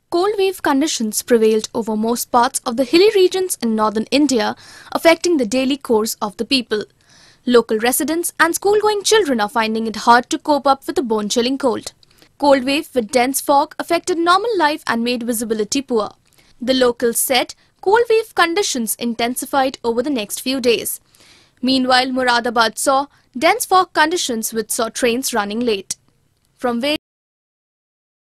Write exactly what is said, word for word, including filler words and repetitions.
Cold wave conditions prevailed over most parts of the hilly regions in northern India, affecting the daily course of the people. Local residents and school-going children are finding it hard to cope up with the bone-chilling cold. Cold wave with dense fog affected normal life and made visibility poor. The locals said cold wave conditions intensified over the next few days. Meanwhile, Moradabad saw dense fog conditions which saw trains running late. From